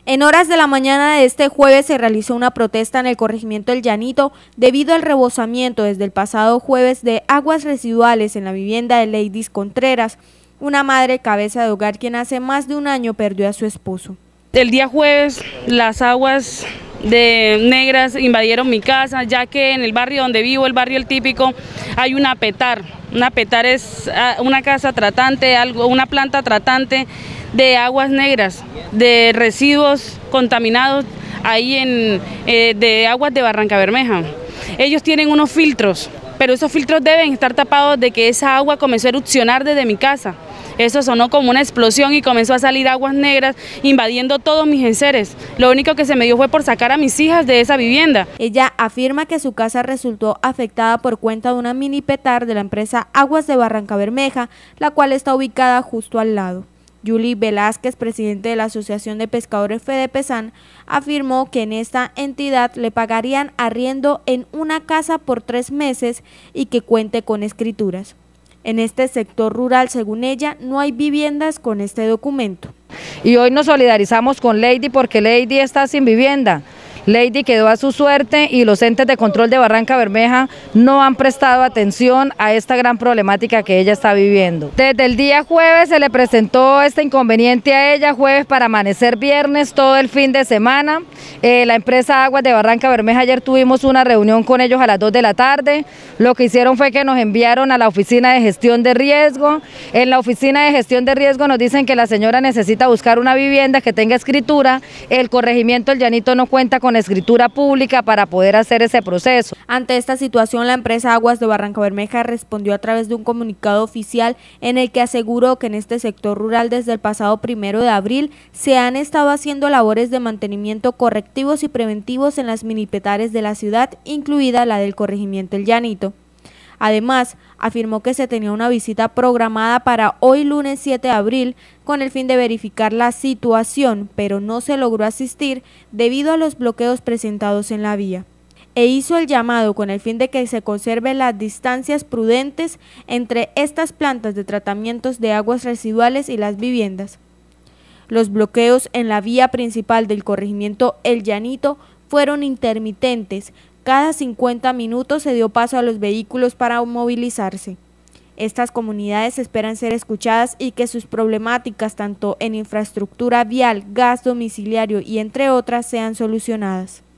En horas de la mañana de este jueves se realizó una protesta en el corregimiento El Llanito debido al rebosamiento desde el pasado jueves de aguas residuales en la vivienda de Leidis Contreras, una madre cabeza de hogar quien hace más de un año perdió a su esposo. El día jueves las aguas negras invadieron mi casa, ya que en el barrio donde vivo, el barrio El Típico, hay una petar. Una petar es una casa tratante, una planta tratante de aguas negras, de residuos contaminados ahí de aguas de Barrancabermeja. Ellos tienen unos filtros, pero esos filtros deben estar tapados de que esa agua comenzó a erupcionar desde mi casa. Eso sonó como una explosión y comenzó a salir aguas negras invadiendo todos mis enseres. Lo único que se me dio fue por sacar a mis hijas de esa vivienda. Ella afirma que su casa resultó afectada por cuenta de una mini petar de la empresa Aguas de Barrancabermeja, la cual está ubicada justo al lado. Yuli Velázquez, presidente de la Asociación de Pescadores Fedepesan, afirmó que en esta entidad le pagarían arriendo en una casa por 3 meses y que cuente con escrituras. En este sector rural, según ella, no hay viviendas con este documento. Y hoy nos solidarizamos con Lady porque Lady está sin vivienda. Lady quedó a su suerte y los entes de control de Barrancabermeja no han prestado atención a esta gran problemática que ella está viviendo. Desde el día jueves se le presentó este inconveniente a ella, jueves para amanecer viernes, todo el fin de semana. La empresa Aguas de Barrancabermeja, ayer tuvimos una reunión con ellos a las 2 de la tarde. Lo que hicieron fue que nos enviaron a la oficina de gestión de riesgo. En la oficina de gestión de riesgo nos dicen que la señora necesita buscar una vivienda que tenga escritura. El corregimiento El Llanito no cuenta con escritura pública para poder hacer ese proceso. Ante esta situación, la empresa Aguas de Barrancabermeja respondió a través de un comunicado oficial en el que aseguró que en este sector rural desde el pasado 1 de abril se han estado haciendo labores de mantenimiento correctivos y preventivos en las minipetares de la ciudad, incluida la del corregimiento El Llanito. Además, afirmó que se tenía una visita programada para hoy lunes 7 de abril con el fin de verificar la situación, pero no se logró asistir debido a los bloqueos presentados en la vía. E hizo el llamado con el fin de que se conserven las distancias prudentes entre estas plantas de tratamientos de aguas residuales y las viviendas. Los bloqueos en la vía principal del corregimiento El Llanito fueron intermitentes. Cada 50 minutos se dio paso a los vehículos para movilizarse. Estas comunidades esperan ser escuchadas y que sus problemáticas, tanto en infraestructura vial, gas domiciliario y entre otras, sean solucionadas.